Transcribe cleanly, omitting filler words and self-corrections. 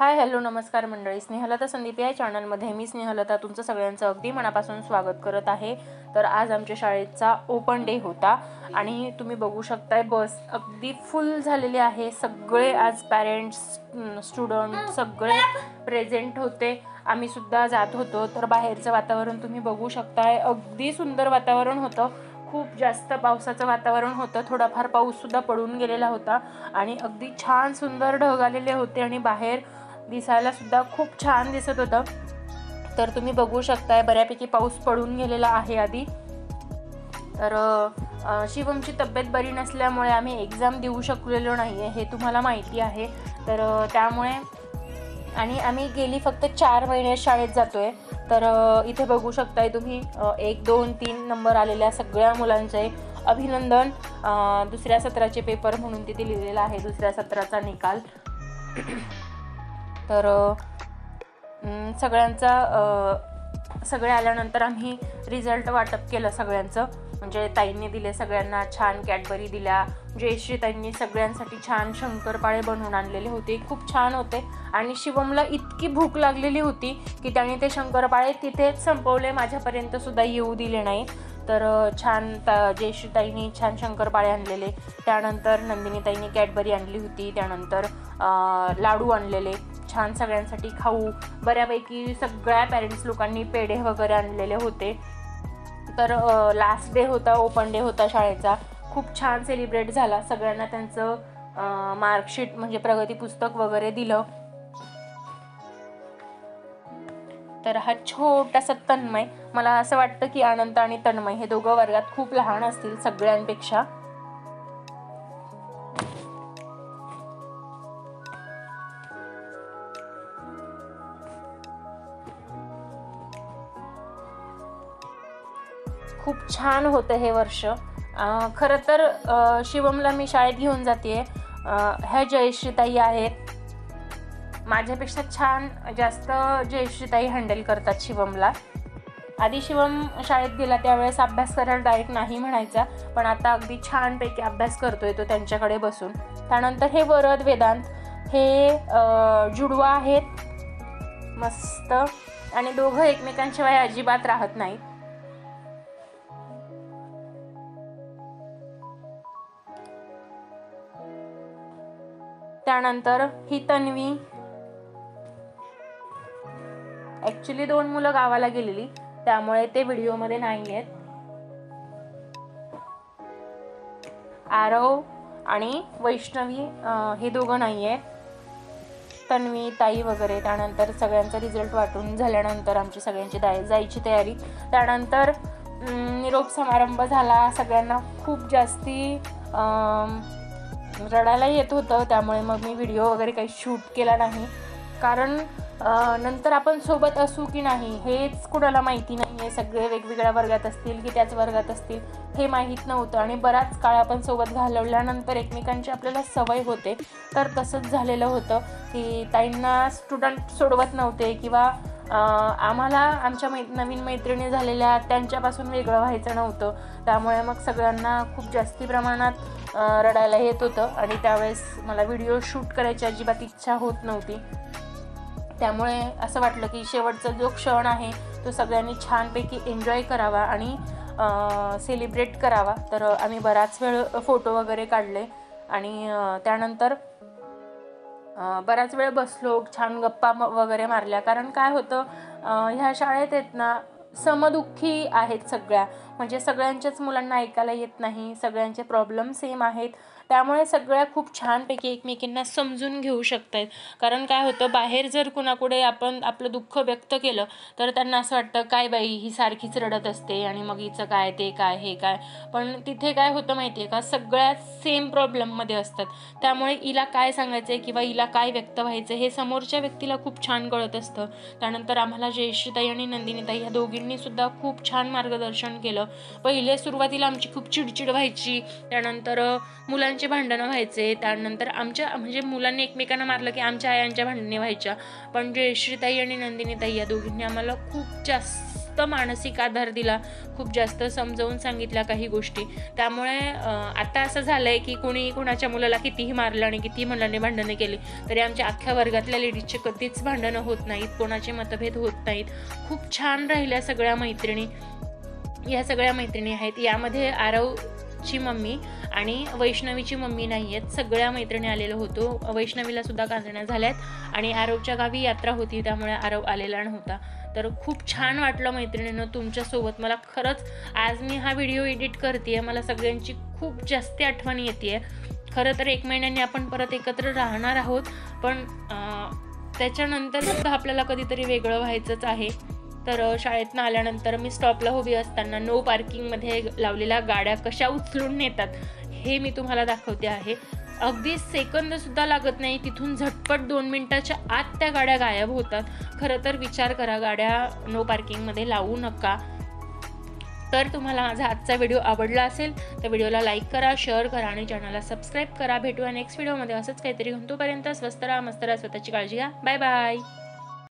Hi hello नमस्कार मंडळी, स्नेहलता संदीप या चॅनलमध्ये मी स्नेहलता तुमचं सगळ्यांचं अगदी मनापासून स्वागत करत आहे। तर आज आमच्या शाळेचा ओपन डे होता आणि तुम्ही बघू शकताय बस अगदी फुल झालेली आहे। सगळे आज पॅरेंट्स स्टुडंट सगळे प्रेझेंट होते, आम्ही सुद्धा जात होतो। तर बाहेरचं वातावरण तुम्ही बघू शकताय, अगदी सुंदर वातावरण होतं। खूप जास्त पावसाचं वातावरण होतं, थोडाफार पाऊस सुद्धा पडून गेलेला होता आणि अगदी छान सुंदर ढग आलेले होते आणि बाहेर दिसायला सुद्धा खूप छान दिसत होतं। तर तुम्ही बघू शकताय बऱ्यापैकी पाऊस पडून गेलेला आहे आधी। तर शिवमची तब्येत बरी नसल्यामुळे आम्ही एक्झाम देऊ शकलेलो नाही हे तुम्हाला माहिती आहे। तर त्यामुळे आणि आम्ही गेली फक्त 4 महिने शाळेत जातोय। तर इथे बघू शकताय तुम्ही 1 2 3 नंबर आलेल्या सगळ्या मुलांचे अभिनंदन। दुसऱ्या सत्राचे पेपर म्हणून तिथे लिहिलेलं आहे, दुसऱ्या सत्राचा निकाल। तर सगळे आल्यानंतर आम्ही रिझल्ट वाटप केलं सगळ्यांचं, म्हणजे ताईंनी दिले सगळ्यांना, छान कॅडबरी दिल्या। जयश्री ताईंनी सगळ्यांसाठी छान शंकरपाळे बनवून आणलेले होते, खूप छान होते। आणि शिवमला इतकी भूक लागलेली होती की त्याने ते शंकरपाळे तिथेच संपवले, माझ्यापर्यंत सुद्धा येऊ दिले नाही। तर छान जयश्री ताईंनी छान शंकरपाळे आणलेले, त्यानंतर नंदिनी ताईंनी कॅडबरी आणली होती, त्यानंतर लाडू आणलेले छान सगळ्यांसाठी खाऊ। बऱ्यापैकी सगळ्या पॅरेंट्स लोकांनी पेढे वगैरे आणलेले होते। तर लास्ट डे होता, ओपन डे होता शाळेचा, खूप छान सेलिब्रेट झाला। सगळ्यांना त्यांचं मार्कशीट म्हणजे प्रगती पुस्तक वगैरे दिलं। तर हा छोटासा तन्मय, मला असं वाटतं की अनंत आणि तन्मय हे दोघं वर्गात खूप लहान असतील सगळ्यांपेक्षा। खूप छान होतं हे वर्ष। खरं तर शिवमला मी शाळेत घेऊन जाते, ह्या जयश्रीताई आहेत, माझ्यापेक्षा छान जास्त जयश्रीताई हँडल करतात शिवमला। आधी शिवम शाळेत गेला त्यावेळेस अभ्यास करायला डायरेक्ट नाही म्हणायचा, पण आता अगदी छानपैकी अभ्यास करतोय तो त्यांच्याकडे बसून। त्यानंतर हे वरद वेदांत, हे जुडवा आहेत मस्त, आणि दोघं एकमेकांशिवाय अजिबात राहत नाहीत। त्यानंतर ही तन्वी, ॲक्च्युली 2 मुलं गावाला गेलेली त्यामुळे ते व्हिडिओमध्ये नाही आहेत। आरव आणि वैष्णवी हे दोघं नाही आहेत, तन्वी ताई वगैरे। त्यानंतर सगळ्यांचा रिझल्ट वाटून झाल्यानंतर आमची सगळ्यांची जायची तयारी। त्यानंतर निरोप समारंभ झाला, सगळ्यांना खूप जास्ती रडायला येत होतं, त्यामुळे मग मी व्हिडिओ वगैरे काही शूट केला नाही, कारण नंतर आपण सोबत असू की नाही हेच कुणाला माहिती नाही आहे। सगळे वेगवेगळ्या वर्गात असतील की त्याच वर्गात असतील हे माहीत नव्हतं, आणि बराच काळ आपण सोबत घालवल्यानंतर एकमेकांची आपल्याला सवय होते। तर तसंच झालेलं होतं की ताईंना स्टुडंट सोडवत नव्हते, किंवा आम्हाला आमच्या नवीन मैत्रिणी झालेल्या त्यांच्यापासून वेगळं व्हायचं नव्हतं, त्यामुळे मग सगळ्यांना खूप जास्ती प्रमाणात रडायला येत होतं, आणि त्यावेळेस मला व्हिडिओ शूट करायची अजिबात इच्छा होत नव्हती। त्यामुळे असं वाटलं की शेवटचा जो क्षण आहे तो सगळ्यांनी छानपैकी एन्जॉय करावा आणि सेलिब्रेट करावा। तर आम्ही बराच वेळ फोटो वगैरे काढले, आणि त्यानंतर बराच वेळ बसलो, छान गप्पा वगैरे मारल्या। कारण काय होतं, ह्या शाळेत आहेत ना समदुःखी आहेत सगळ्या, म्हणजे सगळ्यांच्याच मुलांना ऐकायला येत नाही, सगळ्यांचे प्रॉब्लेम सेम आहेत, त्यामुळे सगळ्या खूप छानपैकी एकमेकींना समजून घेऊ शकतात। कारण काय होतं, बाहेर जर कुणापुढे आपण आपलं दुःख व्यक्त केलं तर त्यांना असं वाटतं काय बाई ही सारखीच रडत असते आणि मग हिचं काय ते काय हे काय। पण तिथे काय होतं माहिती आहे का, सगळ्या सेम प्रॉब्लेममध्ये असतात, त्यामुळे हिला काय सांगायचं आहे किंवा हिला काय व्यक्त व्हायचं हे समोरच्या व्यक्तीला खूप छान कळत असतं। त्यानंतर आम्हाला जयश्रीताई आणि नंदिनीताई ह्या दोघींनी सुद्धा खूप छान मार्गदर्शन केलं। पहिले सुरुवातीला आमची खूप चिडचिड व्हायची, त्यानंतर मुलांची आयांचे भांडणं व्हायचे, त्यानंतर आमच्या म्हणजे मुलांनी एकमेकांना मारलं की आमच्या आयांच्या भांडणी व्हायच्या. पण जयश्रीताई आणि नंदिनीताई या दोघींनी आम्हाला खूप जास्त मानसिक आधार दिला, खूप जास्त समजावून सांगितल्या काही गोष्टी. त्यामुळे आता असं झालं आहे की कोणी कोणाच्या मुलाला कितीही मारलं आणि कितीही मुलांनी भांडणं केली तरी आमच्या अख्ख्या वर्गातल्या लेडीजचे कधीच भांडणं होत नाहीत, कोणाचे मतभेद होत नाहीत. खूप छान राहिल्या सगळ्या मैत्रिणी. या सगळ्या मैत्रिणी आहेत. यामध्ये आरवची मम्मी आणि वैष्णवीची मम्मी नाही आहेत. सगळ्या मैत्रिणी आलेलो होतो. वैष्णवीला सुद्धा कांजण्या झाल्यात आणि आरवच्या गावी यात्रा होती त्यामुळे आरव आलेला नव्हता. तर खूप छान वाटलं मैत्रिणींनो तुमच्यासोबत. मला खरंच आज मी हा व्हिडिओ एडिट करते आहे, मला सगळ्यांची खूप जास्त आठवण येते आहे. खरं तर 1 महिन्याने आपण परत एकत्र राहणार आहोत, पण त्याच्यानंतर सुद्धा आपल्याला कधीतरी वेगळं व्हायचंच आहे. तर शाळेतनं आल्यानंतर मी स्टॉपला उभी असताना नो पार्किंगमध्ये लावलेल्या गाड्या कशा उचलून नेतात हे मी तुम्हाला दाखवते आहे. अगदी सेकंदसुद्धा लागत नाही, तिथून झटपट 2 मिनिटाच्या आत त्या गाड्या गायब होतात. खरं तर विचार करा, गाड्या नो पार्किंगमध्ये लावू नका. तर तुम्हाला माझा आजचा व्हिडिओ आवडला असेल तर व्हिडिओला लाईक करा, शेअर करा आणि चॅनलला सबस्क्राईब करा. भेटूया नेक्स्ट व्हिडिओमध्ये असंच काहीतरी. तोपर्यंत स्वस्त राहा, मस्त राहा, स्वतःची काळजी घ्या. Bye bye.